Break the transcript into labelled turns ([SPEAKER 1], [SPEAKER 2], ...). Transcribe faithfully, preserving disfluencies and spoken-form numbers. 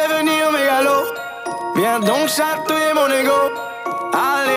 [SPEAKER 1] devenir mégalo. Viens donc chatouiller mon ego. Allez.